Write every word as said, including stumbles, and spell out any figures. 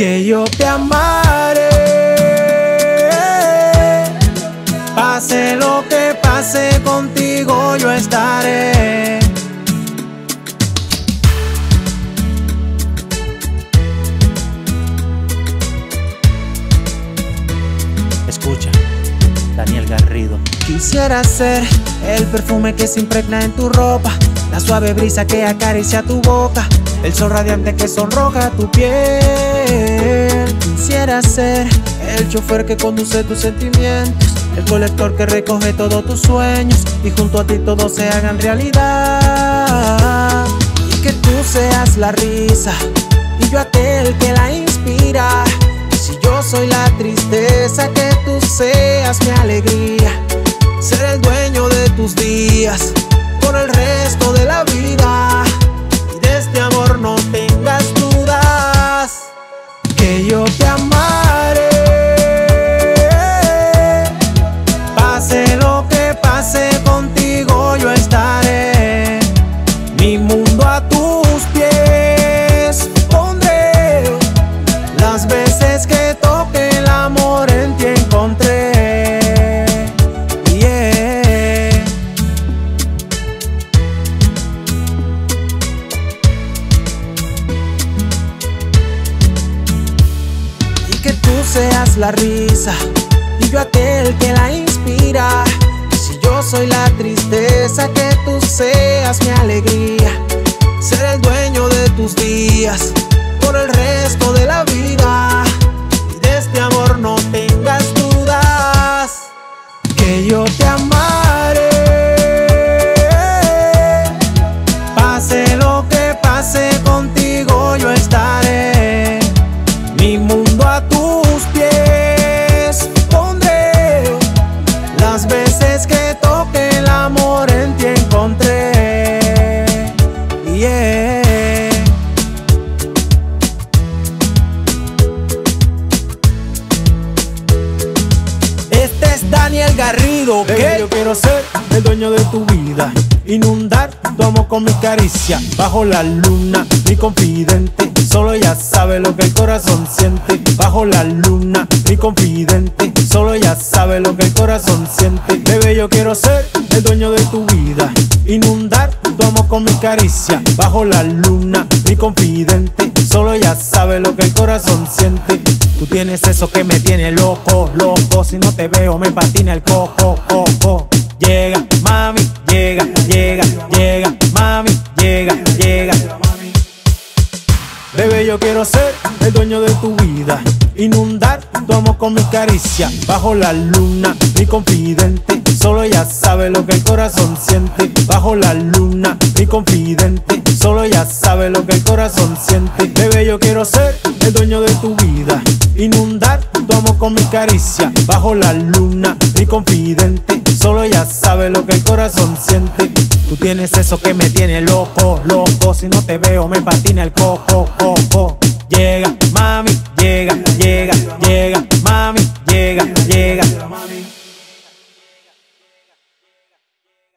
que yo te amaré. Pase lo que pase, contigo yo estaré. Escucha, Daniel Garrido. Quisiera ser el perfume que se impregna en tu ropa, la suave brisa que acaricia tu boca, el sol radiante que sonroja tu piel. Quisiera ser el chofer que conduce tus sentimientos, el colector que recoge todos tus sueños y junto a ti todos se hagan realidad. Y que tú seas la risa y yo aquel que la inspira. Si yo soy la tristeza, que tú seas mi alegría. Ser el dueño de tus días por el resto de la vida. Y de este amor no tengas dudas, que yo te amaré. Pase lo que pase, contigo yo estaré. Mi mundo a tus pies pondré. Las veces que toque el amor en ti encontré. Yeah. Y que tú seas la risa y yo aquel que la inspira. Si yo soy la tristeza, que tú seas mi alegría. Ser el dueño de tus días por el resto de la vida. Y de este amor no tengas dudas, que yo te amaré. Pase lo que pase, contigo yo estaré. Mi mundo a tus pies pondré. Las veces que toque el amor en ti encontré. Yeah. Este es Daniel Garrido, que yo quiero ser el dueño de tu vida, inundar tu amor con mi caricia. Bajo la luna, mi confidente, solo ella sabe lo que el corazón siente. Bajo la luna, mi confidente, solo ella sabe lo que el corazón siente. Bebé, yo quiero ser el dueño de tu vida, inundar tu amor con mi caricia. Bajo la luna, mi confidente, solo ella sabe lo que el corazón siente. Tú tienes eso que me tiene loco, loco. Si no te veo me patina el coco, coco. Llega, mami, llega, llega, llega, mami, llega, llega. Bebé, yo quiero ser el dueño de tu vida, inundar tu amor con mi caricia. Bajo la luna, mi confidente, solo ella sabe lo que el corazón siente. Bajo la luna, mi confidente, solo ella sabe lo que el corazón siente. Bebé, yo quiero ser el dueño de tu vida, inundar tu amor con mi caricia. Bajo la luna, mi confidente, solo ella sabe lo que el corazón siente. Tú tienes eso que me tiene loco, loco. Si no te veo me patina el coco, coco. Llega,